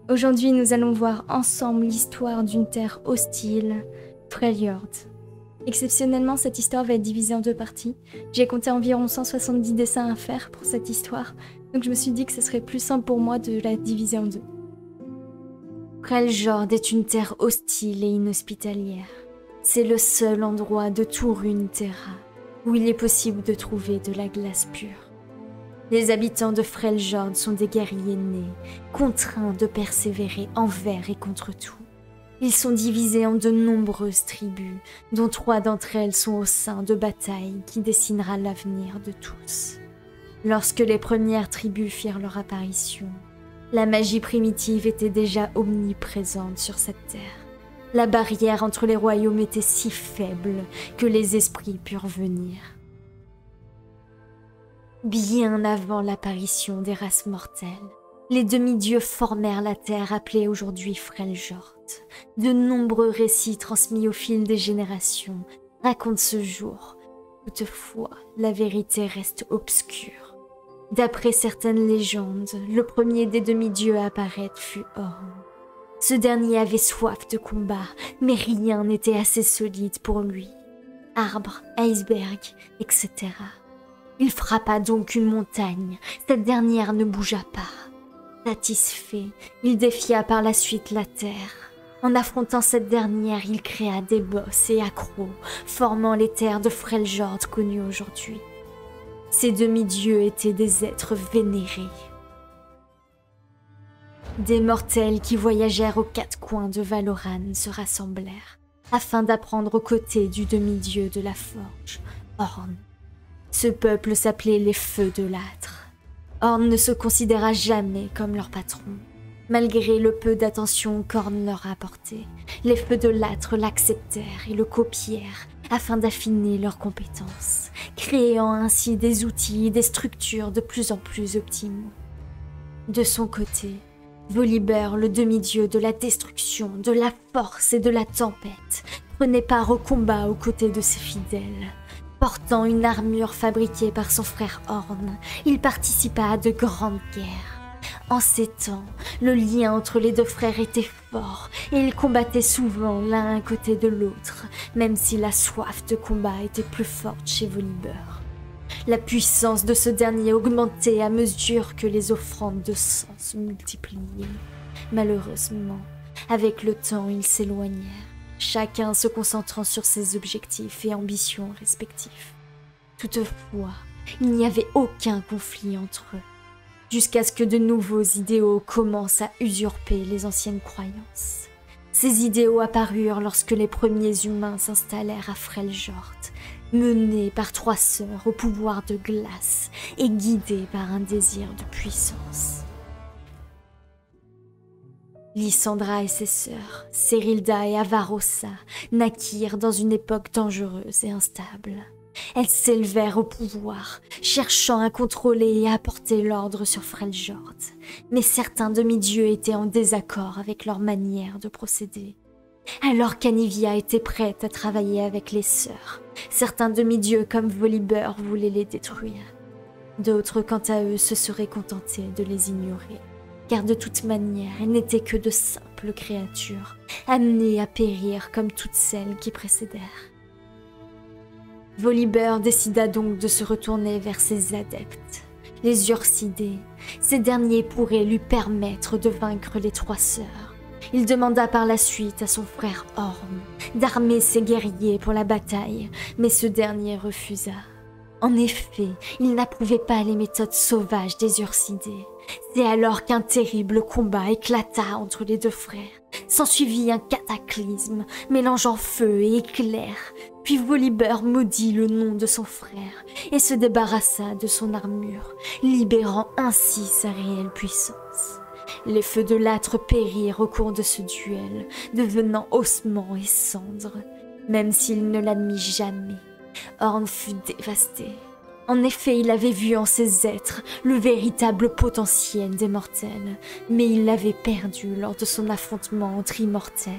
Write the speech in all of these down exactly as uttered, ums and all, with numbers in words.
Aujourd'hui, nous allons voir ensemble l'histoire d'une terre hostile, Freljord. Exceptionnellement, cette histoire va être divisée en deux parties. J'ai compté environ cent soixante-dix dessins à faire pour cette histoire, donc je me suis dit que ce serait plus simple pour moi de la diviser en deux. Freljord est une terre hostile et inhospitalière. C'est le seul endroit de tout Runeterra où il est possible de trouver de la glace pure. Les habitants de Freljord sont des guerriers nés, contraints de persévérer envers et contre tout. Ils sont divisés en de nombreuses tribus, dont trois d'entre elles sont au sein de batailles qui dessinera l'avenir de tous. Lorsque les premières tribus firent leur apparition, la magie primitive était déjà omniprésente sur cette terre. La barrière entre les royaumes était si faible que les esprits purent venir. Bien avant l'apparition des races mortelles, les demi-dieux formèrent la terre appelée aujourd'hui Freljord. De nombreux récits transmis au fil des générations racontent ce jour. Toutefois, la vérité reste obscure. D'après certaines légendes, le premier des demi-dieux à apparaître fut Orn. Ce dernier avait soif de combat, mais rien n'était assez solide pour lui. Arbres, icebergs, et cetera. Il frappa donc une montagne, cette dernière ne bougea pas. Satisfait, il défia par la suite la terre. En affrontant cette dernière, il créa des bosses et accros, formant les terres de Freljord connues aujourd'hui. Ces demi-dieux étaient des êtres vénérés. Des mortels qui voyagèrent aux quatre coins de Valoran se rassemblèrent, afin d'apprendre aux côtés du demi-dieu de la forge, Orn. Ce peuple s'appelait les Feux de l'Âtre. Orn ne se considéra jamais comme leur patron. Malgré le peu d'attention qu'Orn leur apportait, les Feux de l'Âtre l'acceptèrent et le copièrent afin d'affiner leurs compétences, créant ainsi des outils et des structures de plus en plus optimaux. De son côté, Volibear, le demi-dieu de la destruction, de la force et de la tempête, prenait part au combat aux côtés de ses fidèles. Portant une armure fabriquée par son frère Orn, il participa à de grandes guerres. En ces temps, le lien entre les deux frères était fort et ils combattaient souvent l'un à côté de l'autre, même si la soif de combat était plus forte chez Volibear. La puissance de ce dernier augmentait à mesure que les offrandes de sang se multipliaient. Malheureusement, avec le temps, ils s'éloignèrent, chacun se concentrant sur ses objectifs et ambitions respectifs. Toutefois, il n'y avait aucun conflit entre eux, jusqu'à ce que de nouveaux idéaux commencent à usurper les anciennes croyances. Ces idéaux apparurent lorsque les premiers humains s'installèrent à Freljord, menés par trois sœurs au pouvoir de glace et guidés par un désir de puissance. Lysandra et ses sœurs, Serilda et Avarossa, naquirent dans une époque dangereuse et instable. Elles s'élevèrent au pouvoir, cherchant à contrôler et à apporter l'ordre sur Freljord. Mais certains demi-dieux étaient en désaccord avec leur manière de procéder. Alors qu'Anivia était prête à travailler avec les sœurs, certains demi-dieux comme Volibear voulaient les détruire. D'autres, quant à eux, se seraient contentés de les ignorer. Car de toute manière, elles n'étaient que de simples créatures, amenées à périr comme toutes celles qui précédèrent. Volibear décida donc de se retourner vers ses adeptes, les Ursidés. Ces derniers pourraient lui permettre de vaincre les trois sœurs. Il demanda par la suite à son frère Orn d'armer ses guerriers pour la bataille, mais ce dernier refusa. En effet, il n'approuvait pas les méthodes sauvages des Ursidés. C'est alors qu'un terrible combat éclata entre les deux frères. S'ensuivit un cataclysme, mélangeant feu et éclair. Puis Volibear maudit le nom de son frère et se débarrassa de son armure, libérant ainsi sa réelle puissance. Les Feux de l'Âtre périrent au cours de ce duel, devenant ossements et cendres. Même s'il ne l'admit jamais, Orn fut dévasté. En effet, il avait vu en ces êtres le véritable potentiel des mortels, mais il l'avait perdu lors de son affrontement entre immortels.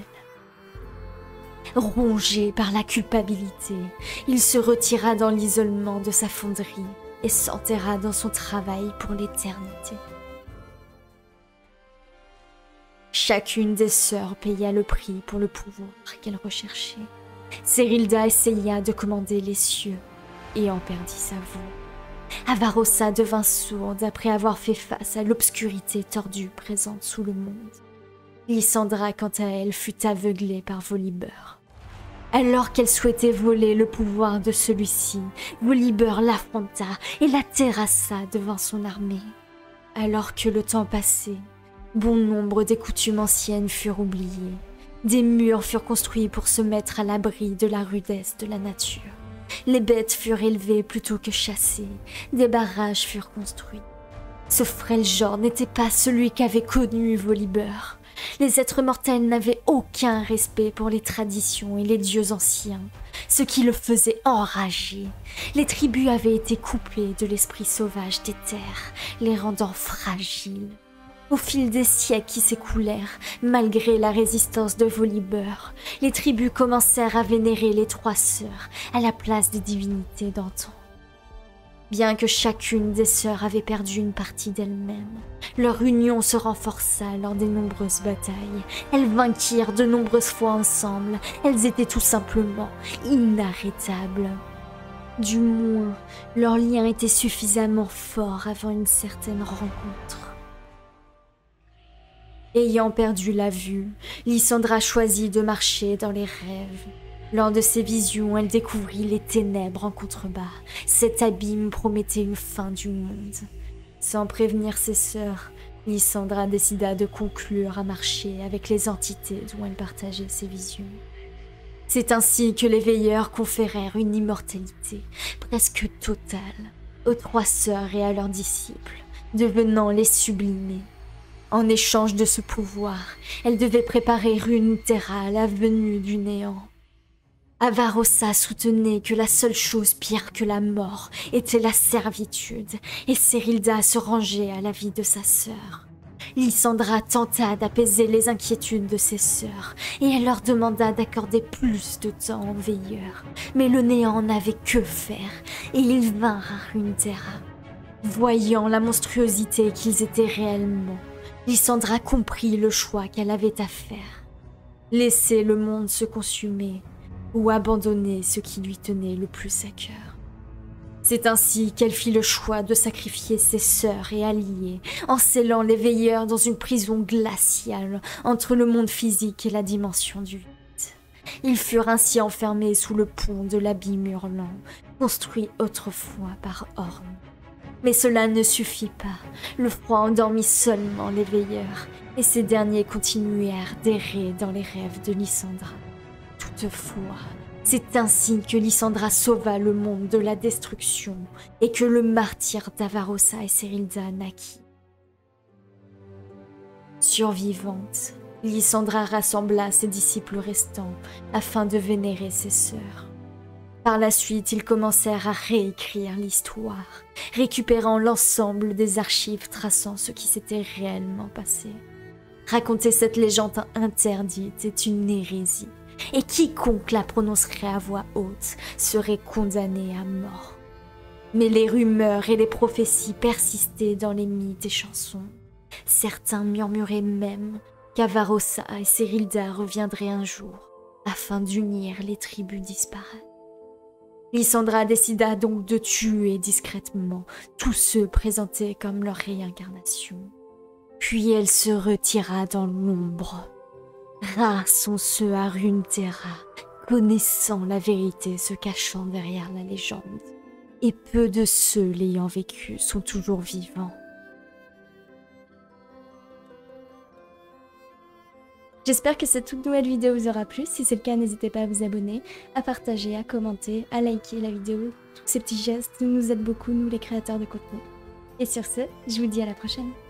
Rongé par la culpabilité, il se retira dans l'isolement de sa fonderie et s'enterra dans son travail pour l'éternité. Chacune des sœurs paya le prix pour le pouvoir qu'elle recherchait. Sérilda essaya de commander les cieux et en perdit sa voix. Avarossa devint sourde après avoir fait face à l'obscurité tordue présente sous le monde. Lysandra, quant à elle, fut aveuglée par Volibear. Alors qu'elle souhaitait voler le pouvoir de celui-ci, Volibear l'affronta et la terrassa devant son armée. Alors que le temps passait, bon nombre des coutumes anciennes furent oubliées. Des murs furent construits pour se mettre à l'abri de la rudesse de la nature. Les bêtes furent élevées plutôt que chassées. Des barrages furent construits. Ce frêle genre n'était pas celui qu'avait connu Volibear. Les êtres mortels n'avaient aucun respect pour les traditions et les dieux anciens, ce qui le faisait enrager. Les tribus avaient été couplées de l'esprit sauvage des terres, les rendant fragiles. Au fil des siècles qui s'écoulèrent, malgré la résistance de Volibear, les tribus commencèrent à vénérer les trois sœurs à la place des divinités d'antan. Bien que chacune des sœurs avait perdu une partie d'elle-même, leur union se renforça lors des nombreuses batailles. Elles vainquirent de nombreuses fois ensemble. Elles étaient tout simplement inarrêtables. Du moins, leur lien était suffisamment fort avant une certaine rencontre. Ayant perdu la vue, Lysandra choisit de marcher dans les rêves. Lors de ses visions, elle découvrit les ténèbres en contrebas. Cet abîme promettait une fin du monde. Sans prévenir ses sœurs, Lysandra décida de conclure à marcher avec les entités dont elle partageait ses visions. C'est ainsi que les veilleurs conférèrent une immortalité presque totale aux trois sœurs et à leurs disciples, devenant les sublimés. En échange de ce pouvoir, elles devaient préparer Runeterra à la venue du néant. Avarossa soutenait que la seule chose pire que la mort était la servitude, et Sérilda se rangeait à l'avis de sa sœur. Lysandra tenta d'apaiser les inquiétudes de ses sœurs, et elle leur demanda d'accorder plus de temps aux veilleurs. Mais le néant n'avait que faire, et ils vinrent à Runeterra. Voyant la monstruosité qu'ils étaient réellement, Lysandra comprit le choix qu'elle avait à faire. Laisser le monde se consumer, ou abandonner ce qui lui tenait le plus à cœur. C'est ainsi qu'elle fit le choix de sacrifier ses sœurs et alliés, en scellant les veilleurs dans une prison glaciale entre le monde physique et la dimension du vide. Ils furent ainsi enfermés sous le pont de l'abîme hurlant, construit autrefois par Orn. Mais cela ne suffit pas, le froid endormit seulement les veilleurs, et ces derniers continuèrent d'errer dans les rêves de Lysandra. Toutefois, c'est ainsi que Lysandra sauva le monde de la destruction et que le martyre d'Avarossa et Sérilda naquit. Survivante, Lysandra rassembla ses disciples restants afin de vénérer ses sœurs. Par la suite, ils commencèrent à réécrire l'histoire, récupérant l'ensemble des archives traçant ce qui s'était réellement passé. Raconter cette légende interdite est une hérésie, et quiconque la prononcerait à voix haute serait condamné à mort. Mais les rumeurs et les prophéties persistaient dans les mythes et chansons. Certains murmuraient même qu'Avarossa et Sérilda reviendraient un jour afin d'unir les tribus disparates. Lysandra décida donc de tuer discrètement tous ceux présentés comme leur réincarnation. Puis elle se retira dans l'ombre. Rares sont ceux à Runeterra, connaissant la vérité se cachant derrière la légende. Et peu de ceux l'ayant vécu sont toujours vivants. J'espère que cette toute nouvelle vidéo vous aura plu. Si c'est le cas, n'hésitez pas à vous abonner, à partager, à commenter, à liker la vidéo. Tous ces petits gestes nous aident beaucoup, nous les créateurs de contenu. Et sur ce, je vous dis à la prochaine.